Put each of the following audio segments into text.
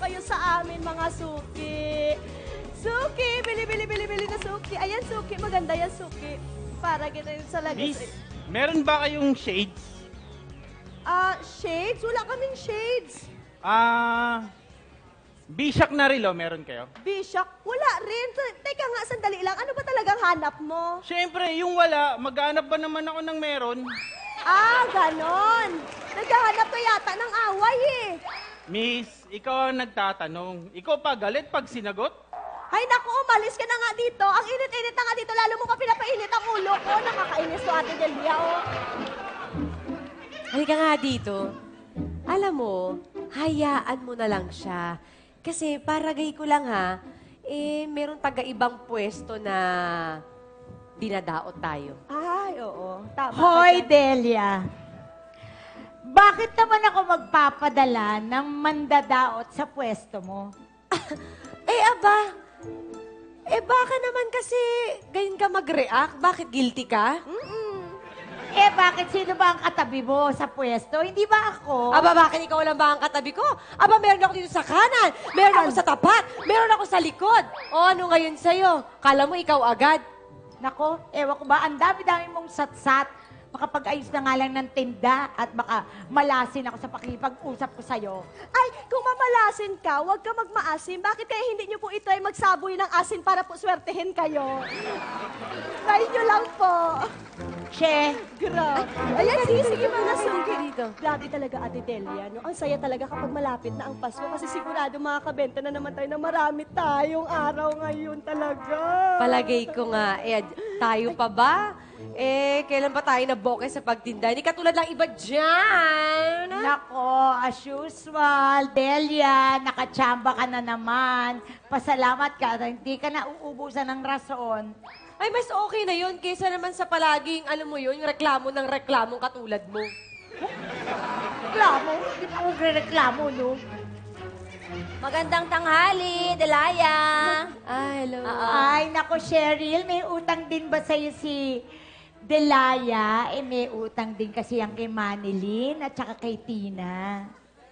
kayo sa amin, mga suki. Suki, bili na suki. Ayan, suki. Maganda yan, suki. Para kita sa lagas. Miss, meron ba kayong shades? Shades? Wala kaming shades. Bishak na relo, meron kayo? Bishak? Wala rin. Teka nga, sandali lang. Ano ba talagang hanap mo? Siyempre, yung wala, maghanap ba naman ako ng meron? Ganon. Naghahanap ka yata ng away eh. Miss, ikaw ang nagtatanong. Ikaw pa galit pag sinagot? Ay naku, umalis ka na nga dito. Ang init-init na nga dito. Lalo mo pa pinapainit ang ulo ko. Nakakainis to, Ate Delia, oh. Halika nga dito. Alam mo, hayaan mo na lang siya. Kasi paragay ko lang ha, meron taga-ibang pwesto na dinadaot tayo. Ay, oo. Tama Hoy, ka dyan. Delia. Bakit naman ako magpapadala ng mandadaot sa pwesto mo? Aba, baka naman kasi ganyan ka mag-react. Bakit guilty ka? Bakit sino ba ang katabi mo sa pwesto? Hindi ba ako? Aba, bakit ikaw lang ba ang katabi ko? Aba, meron ako dito sa kanan, meron ako sa tapat, meron ako sa likod. O ano ngayon sa'yo? Kala mo ikaw agad? Nako, ewan ko ba, ang dami-dami mong satsat. Makapag-ayos na nga lang ng tinda at baka malasin ako sa pakipag-usap ko sa'yo. Ay, kung mamalasin ka, huwag ka magmaasim. Bakit kaya hindi niyo po itry magsaboy ng asin para po swertehin kayo? Try niyo lang po. Che, Grabe. Ayan, sige mga suki. Dito. Grabe talaga, Ate Delia, no? Ang saya talaga kapag malapit na ang Pasko kasi sigurado makakabenta na naman tayo na marami tayong araw ngayon talaga. Palagay ko nga, tayo pa ba? Kailan ba tayo naboke sa pagtinda? Hindi katulad lang iba dyan. nako, as usual, Delia, nakachamba ka na naman. Pasalamat ka, hindi ka na uubusan ng rason. Ay, mas okay na yun kaysa naman sa palaging, alam mo yun, yung reklamo ng reklamong katulad mo. Reklamo? Hindi mo reklamo, no? Magandang tanghali, Delaya. Hello. Ay, nako, Cheryl, may utang din ba sa'yo si Delaya? May utang din kasi yan kay Manilyn at saka kay Tina.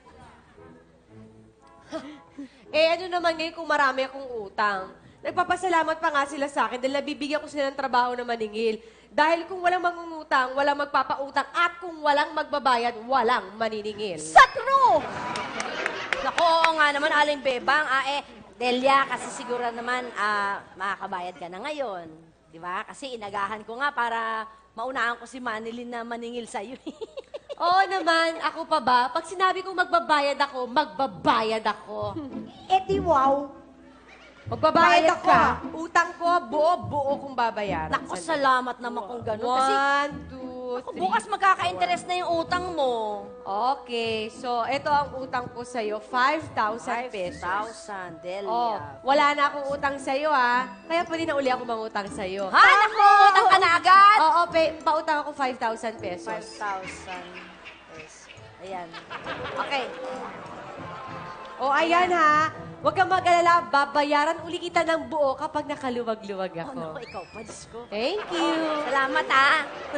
Ano naman ngayon kung marami akong utang? Nagpapasalamat pa nga sila sa akin dahil nabibigyan ko sila ng trabaho na maningil. Dahil kung walang mangungutang, walang magpapautang, at kung walang magbabayad, walang maniningil. Sa true! Naku, oo nga naman, Aling Bebang. Delia, kasi siguro naman makakabayad ka na ngayon. Di ba? Kasi inagahan ko nga para maunahan ko si Manilyn na maningil sa'yo. Oo naman, ako pa ba? Pag sinabi kong magbabayad ako, magbabayad ako. Di wow. Magbabayad Bayad ako. ka. Utang ko, buo kong babayaran. Naku, salamat naman kung gano'n. Kasi 1, 2, 3. bukas magkaka-interest na yung utang mo. Okay, so ito ang utang ko sa'yo, 5,000 pesos. 5,000, Delia. Oh, wala na akong utang sa'yo, ha? Kaya pwede na uli ako mangutang sa'yo. Ha? Naku, utang ka na agad? Oo, pautang ako 5,000 pesos. 5,000. Ayan. Okay. O, ayan ha. Huwag kang mag-alala, babayaran uli kita ng buo kapag nakaluwag-luwag Oh, ako. naku, ikaw pa, Diyos ko. Thank you. Salamat, ha?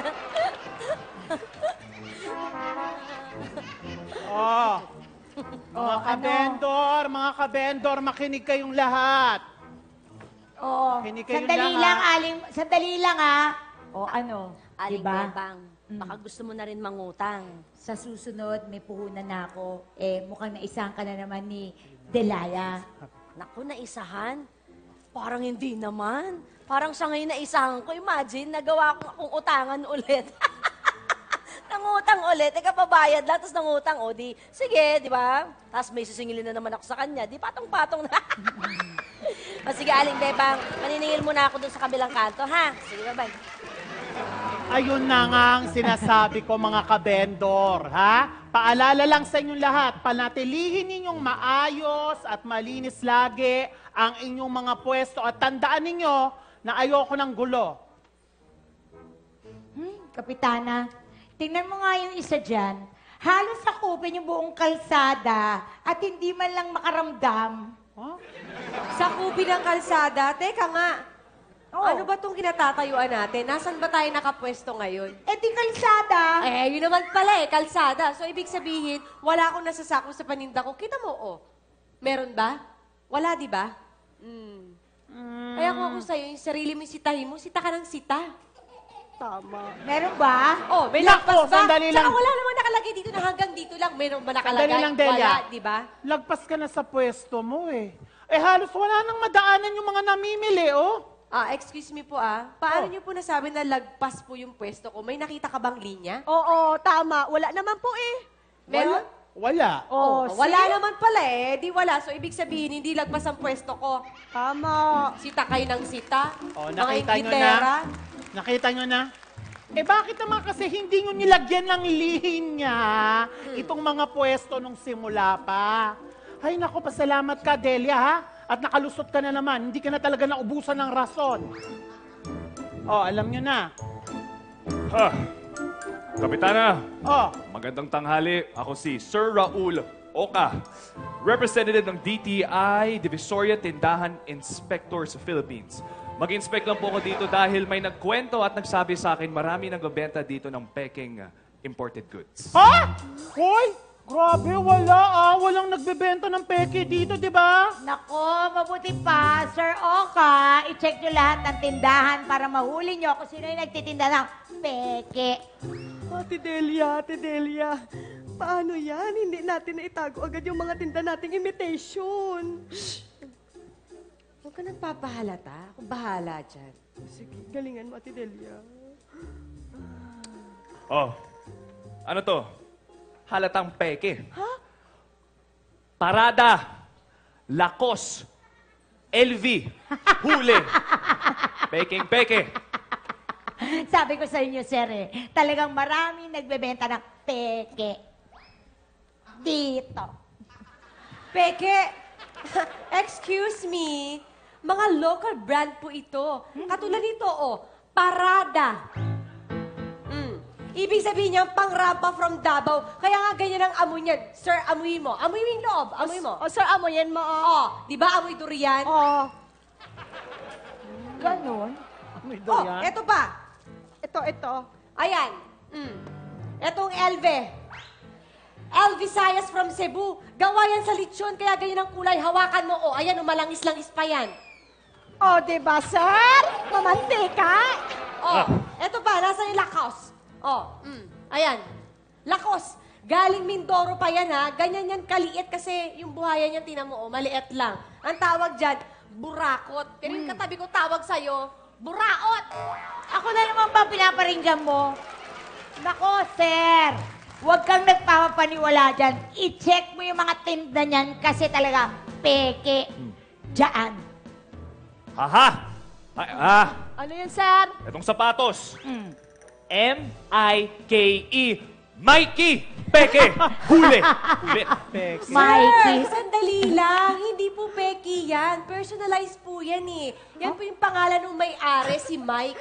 Mga kabendor, makinig kayong lahat. Oo. Kinig kayong Sandali lahat. lang, Aling. Sandali lang, ha? O ano? Aling diba? Bebang, baka gusto mo na rin mangutang. Sa susunod, may puhunan na ako. Mukhang naisahan ka na naman ni Delaya. Naku, naisahan? Parang hindi naman. Parang siya ngayon naisahan ko. Imagine, nagawa ko akong utangan ulit. Nangutang ulit, pabayad lang, tapos nangutang, o di, sige, di ba? Tapos may sisingilin na naman ako sa kanya, di patong-patong na. O sige, Aling Bebang, maniningil muna ako dun sa kabilang kanto, ha? Sige, bye-bye. Ayun na nga ang sinasabi ko mga kabendor, ha? Paalala lang sa inyong lahat, panatilihin ninyong maayos at malinis lagi ang inyong mga pwesto at tandaan ninyo na ayoko ng gulo. Kapitana, tingnan mo nga yung isa dyan. Halos sakupin yung buong kalsada at hindi man lang makaramdam. Huh? Sa kubi ng kalsada, teka nga. Oo. Ano ba itong kinatatayuan natin? Nasaan ba tayo nakapwesto ngayon? Di kalsada. Yun naman pala kalsada. So, ibig sabihin, wala akong nasasako sa paninda ko. Kita mo, oh. Meron ba? Wala, di ba? Kaya kung ako sa'yo, yung sarili mo sitahin mo, sita ka ng sita. Tama. Meron ba? Oh, may Naku, lagpas ba? sandali Tsaka lang. wala namang nakalagay dito na hanggang dito lang. Meron ba nakalagay? Sandali lang, Delia. Wala, di ba? Lagpas ka na sa pwesto mo eh. Halos wala nang madaanan yung mga namimili, oh. Excuse me po Paano niyo po nasabi na lagpas po yung pwesto ko? May nakita ka bang linya? Oo, tama. Wala naman po eh. Meron? Wala. Wala naman pala eh. Di wala. So, ibig sabihin, hindi lagpas ang pwesto ko. Tama. Sita kayo ng sita. Oh, Mga nakita nyo inggitera. na? Nakita nyo na? Bakit naman kasi hindi nyo nilagyan ng linya itong mga pwesto nung simula pa? Ay, naku, pasalamat ka, Delia, ha? At nakalusot ka na naman. Hindi ka na talaga naubusan ng rason. Alam nyo na. Ha! Kapitana, Magandang magandang tanghali. Ako si Sir Raul Oka, representative ng DTI, Divisoria Tindahan Inspector sa Philippines. Mag-inspect lang po ako dito dahil may nagkwento at nagsabi sa akin marami nagbebenta dito ng peking imported goods. Ha? Hoy! Grabe, wala Walang nagbebenta ng peke dito, di ba? Nako, mabuti pa, Sir Oka. I-check nyo lahat ng tindahan para mahuli nyo kung sino yung nagtitinda ng peke. Ate Delia. Paano yan? Hindi natin na itago agad yung mga tinda nating imitation. Huwag ka nagpapahalata. Ako bahala dyan. Sige, galingan mo, Ate Delia. Ano to? Halatang peke. Parada. Lakos. LV. Huli. Peking peke. Sabi ko sa inyo, sir, talagang maraming nagbebenta ng peke. Dito. Peke! Excuse me. Mga local brand po ito. Katulad nito, Parada. Ibig sabihin niya, pang-rampa from Davao. Kaya nga ganyan ang amoy niya. Sir, amoy mo. Amoy mo yung loob. Amoy mo. Sir, amoyin mo, Di ba amoy durian? Ganon. Eto pa. Ito. Ayan. Etong LV. LV Sayas from Cebu. Gawa yan sa lechon, kaya ganyan ang kulay. Hawakan mo, ayan, malangis-langis pa yan. Diba, sir? Mamantika. Eto pa, nasa yung Laos. Ayan. Lakos. Galing Mindoro pa yan, ha? Ganyan yan kaliit kasi yung buhayan niya, tinan mo, maliit lang. Ang tawag dyan, burakot. Pero yung katabi ko tawag sa'yo, buraot. Ako na naman ba pinaparinggan mo? Nako, sir. Huwag kang nagpapaniwala dyan. I-check mo yung mga tinda niyan kasi talaga peke. Diyan. Aha! Ano yun, sir? Itong sapatos. M-I-K-E. Mikey! Peke! Huli! Huli! Peke. Mikey. Sir, sandali lang. Hindi po peki yan. Personalized po yan eh. Yan po yung pangalan ng may-ari, si Mike.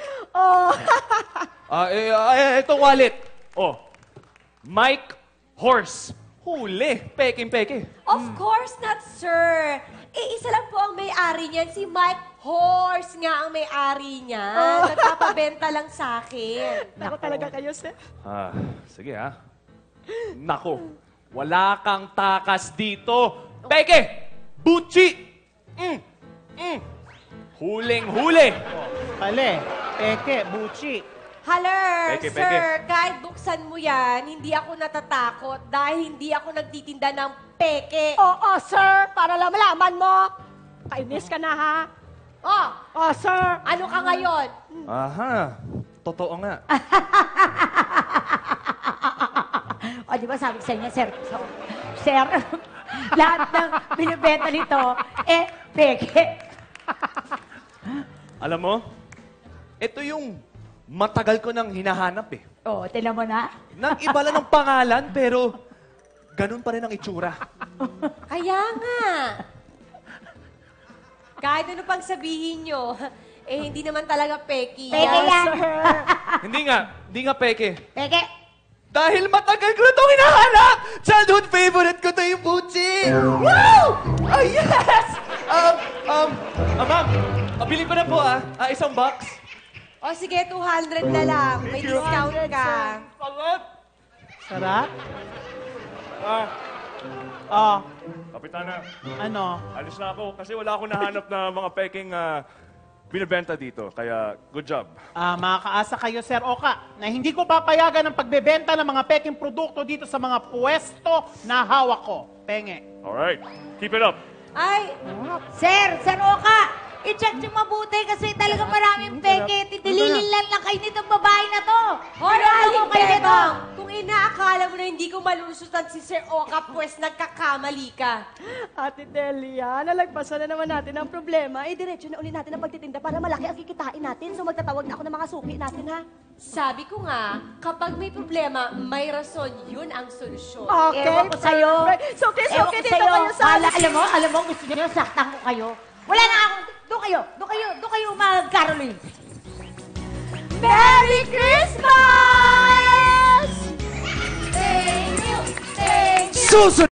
Itong wallet. Mike Horse. Huli! Peking peke. Of course not, sir. Isa lang po ang may-ari niyan. Si Mike Horse nga ang may-ari niya. Nagpapabenta lang sa akin. Nako talaga kayo, sir. Sige ha. Nako, wala kang takas dito. Peke! Buchi! Huling-huli! Pale, peke, buchi. Haler, Peke, sir, peke. kahit buksan mo yan, hindi ako natatakot dahil hindi ako nagtitinda ng peke. Oo, sir. Para lang malaman mo. Kainis ka na, ha? Sir. Ano ka ngayon? Aha, totoo nga. Di ba sabi ko sa inyo, sir? Sir, lahat ng binibenta nito, peke. Alam mo, ito yung matagal ko nang hinahanap eh. Tinan mo na. Nang iba lang ng pangalan, pero ganun pa rin ang itsura. Kaya nga. Kahit ano pang sabihin nyo, hindi naman talaga peki. Peke yan. Hindi nga peke. Peke. Dahil matagal ko na itong hinahanap! Childhood favorite ko to yung Buchi! Wow! Yes! Ma'am, pabili ko na po isang box. O sige, 200 na lang. May discount ka. Sarap? Oh, Kapitana, ano? alis na ako kasi wala akong nahanap na mga peking binibenta dito. Kaya, good job. Makakaasa kayo, Sir Oka, na hindi ko papayagan ang pagbebenta ng mga peking produkto dito sa mga pwesto na hawak ko. Penge. Alright, keep it up. Ay, Sir Oka, i-check niyo mabuti kasi talaga maraming peke. Tidililin lang kayo nitong babae na to. hoy, Ano aling kayo nito? Bebang, kung inaakala mo na hindi ko malulusutan si Sir Oka, pues nagkakamali ka. Ate Delia, nalagpasan na naman natin ang problema. Diretso na ulit natin ang pagtitinda para malaki ang kikitain natin. So magtatawag na ako ng mga suki natin, ha? Sabi ko nga, kapag may problema, may rason, yun ang solusyon. Okay, Ewan ko sa'yo. perfect. Suki, Ewan ko dito sa'yo. kayo sa Alam mo, gusto niyo saktan ko kayo. Wala na akong, doon kayo mag-Caroline. Merry Christmas! Susunod!